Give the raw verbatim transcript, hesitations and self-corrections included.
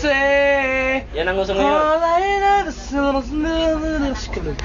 say Yan ang uso ngayon. all I ever saw was